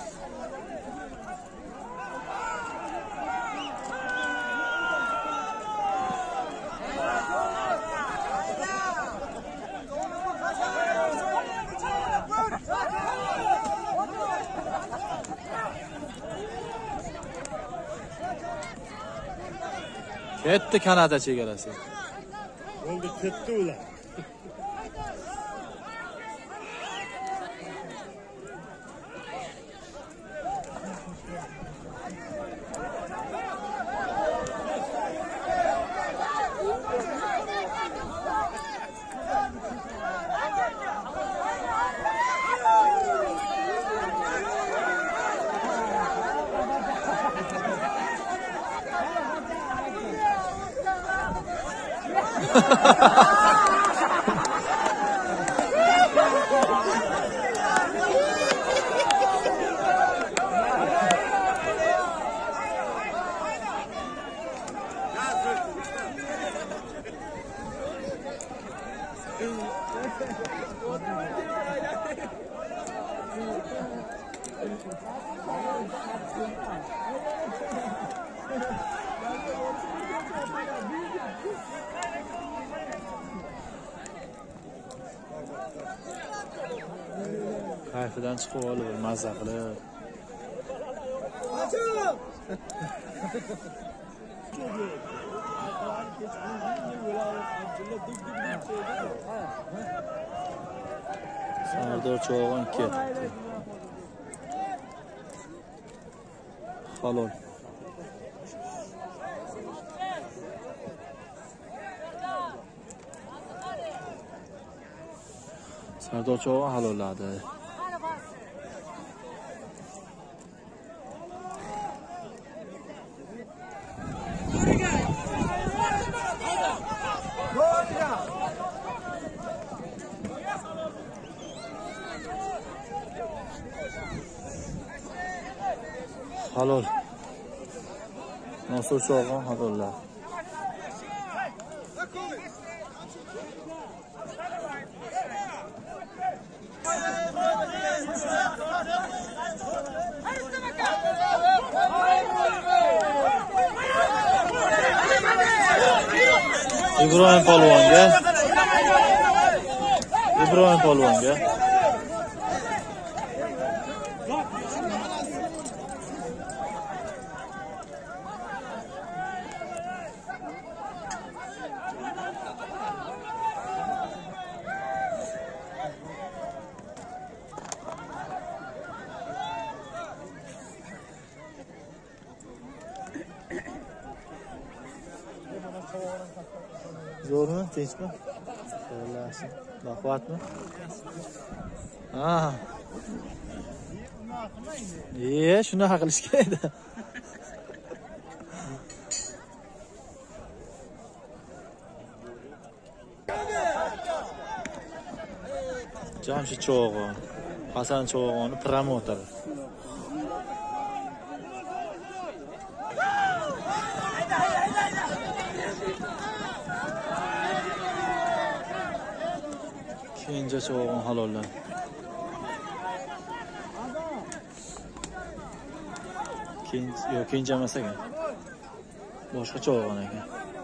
Ketdi Kanada chegarasi. Oldu ketdi ular. kayfidan chiqib olib bir mazza qilib. Sardor Cho'g'on ketdi. Halol. Sardor Cho'g'on halolladi. Halol. Nosur Cho'g'on halolladi. İbrahim Polvonga. İbrahim Polvonga. Zo'rmi? Tinchmi? Xayrlashsin. Baquvvatmi? Ha. Ye, shunaqa qilish kerak edi. Jamshid Cho'g'on, Hasan Cho'g'on promotor. Kenja Cho'g'on halollar. Kenja, yo'q, Kenja emas ekan. Boshqa Cho'g'on ekan.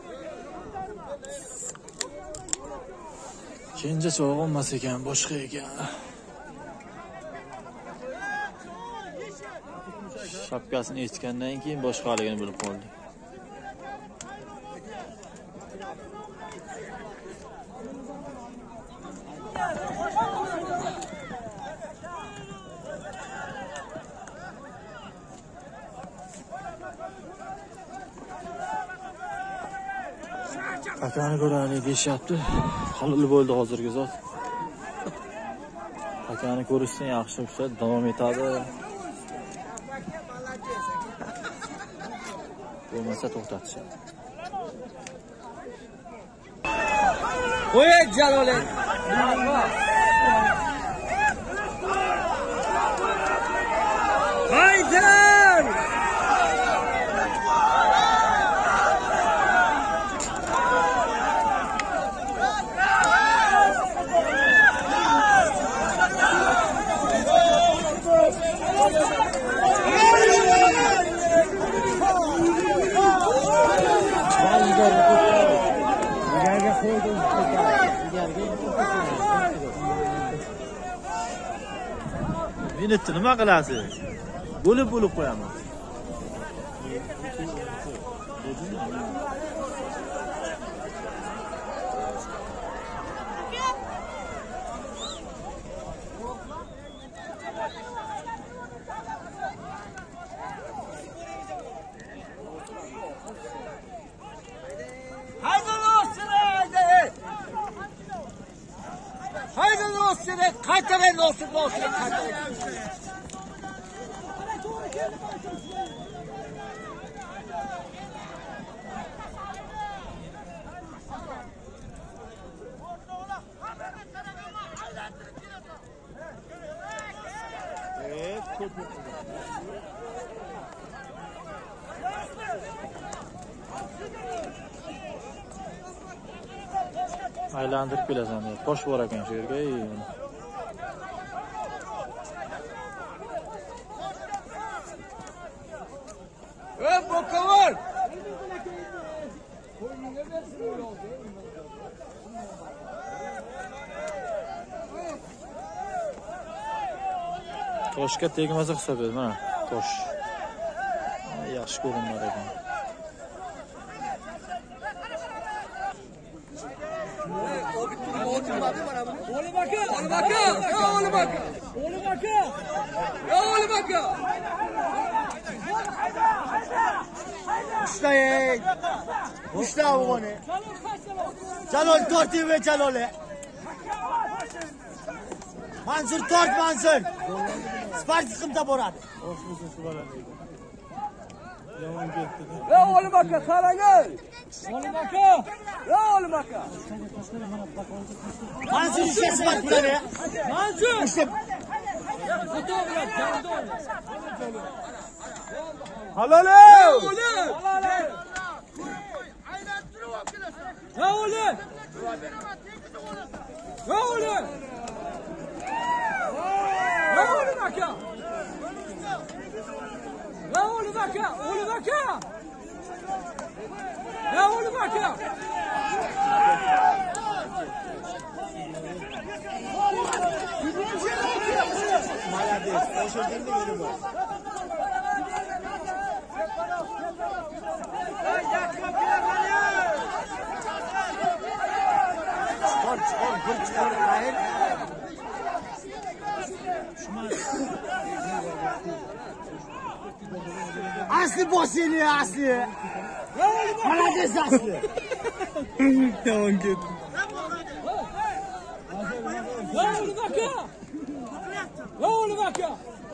Kenja Cho'g'on emas ekan, boshqa ekan. Shapkasini eshitgandan keyin boshqaligini bilib qoldik. Akani ko'raylik deyishyapti. Halol bo'ldi hozirgi zot. Akani ko'rishdan yaxshi bo'lsa davom etadi. Bo'lmasa to'xtatishadi. Qo'y Jalolin. Haydan! Meni nima qilasiz? Bo'lib-bo'lib qo'yaman. Haydi olsun, kaytarın olsun, olsun, kaytarın. Aylantirib kelasan deb tosh bor ekan shu yerga. Ey bokavar! Toshga tegmasa hisob ber, mana tosh. Yaxshi ko'rinar ekan. Oğlum aka! Oğlum aka! Ya oğlum aka! Oğlum aka! Ya oğlum aka! Ushlaying. Ushla buni. Jalol torting ve Jalol. Mansur tort Mansur. Spartik qimta boradi. Yomon ketdi. Ya oğlum aka qarang ey! Oğlum aka! Ya oğlum aka! Mansur ishga sifat qiladi. Mansur! Ishlab. Foto bilan jamda o'yna. Halol. Ya oğlum! Ya oğlum! Ya oğlum! Ya oğlum aka! Ya oğlum aka! Oğlum aka! Ya oğlum aka! Молодец. O'shirganda yurib bor. Chiqar, chiqar, bir chiqar, qayt. Asli boshini, asli. Молодец, asli. Yomon ketdi. Ya oğlum aka! Ya oğlum aka!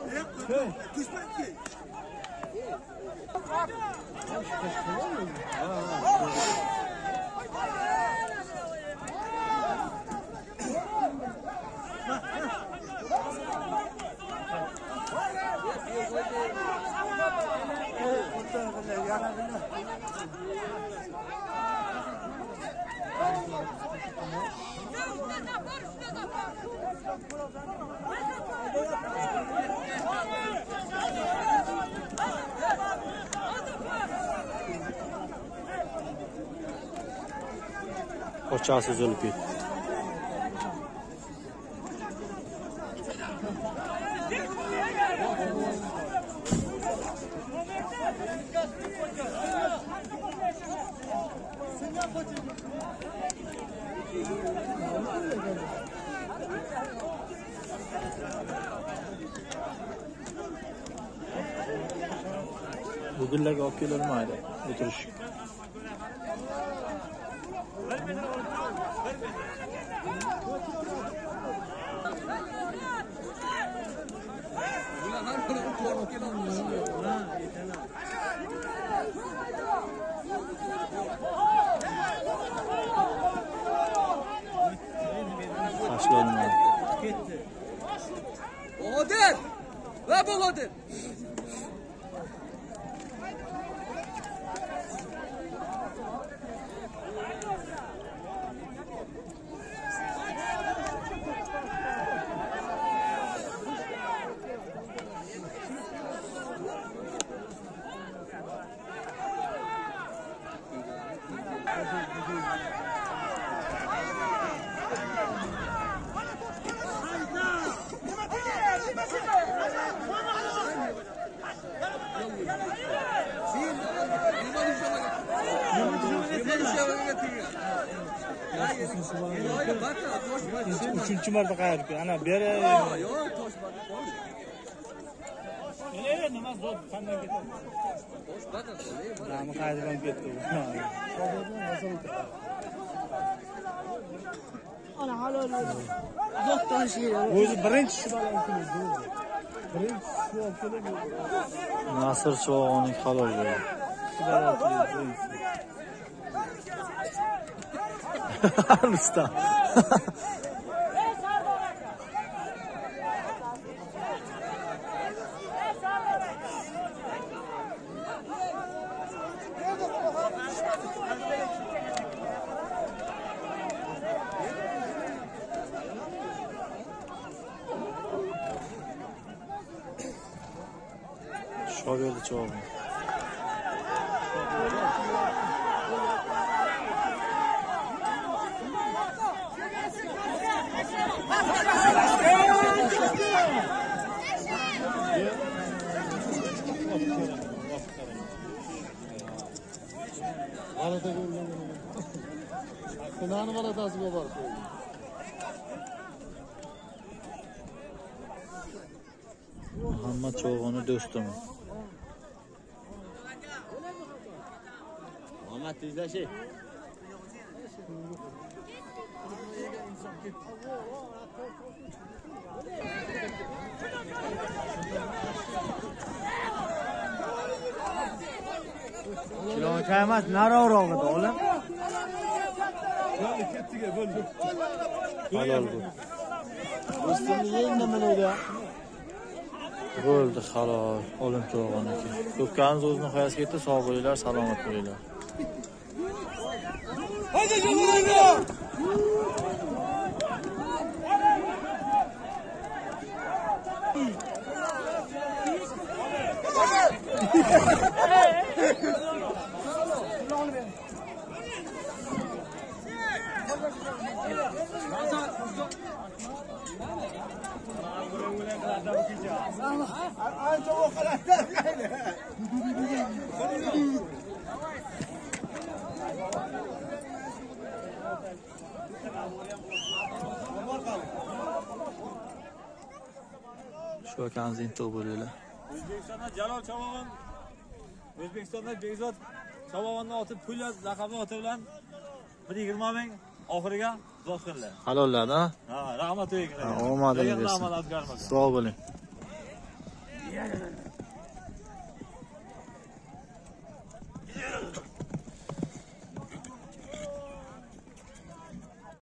Pochasi o'lib ketdi. Bu gullarga olib kelolmaydi. O'tirish. Taşlanmadı. Bahadır! Ve Bahadır! Uchinchi marta qayerga? Ana beri. Nima zo'r qanday ketadi? Nima qayerdan ketdi? Ana halol. Zo'rdan şey. O'zi birinchi shu bilan keldi. Birinchi shu olib keldi. Nasr Shovoniy halol bo'ldi. Shu bilan keldi. Rustam. Şöyle çoğalım. Kunani balatasi bor. Muhammad Cho'g'oni do'stim. Muhammad tezlashi. Kilometre emas, narog'roq edi, olim. Halol bu. Do'stimni yengni minida. Bo'ldi, halol. Olim Cho'g'oniki. Ko'pkamiz o'z nihoyasiga yetdi. Sog' bo'linglar, salomat bo'linglar. Hadi Jamono! Shu akamiz intiq bo'linglar. O'zbekistonda Jalol Chavog'on, O'zbekistonda Bekzod Chavog'onni otib pul laqabi oti bilan bir yigirma ming oxiriga zot qildilar. Halollar, ha? Ha, rahmat o'yinglar. Omadinglar bersin. Sog' bo'ling.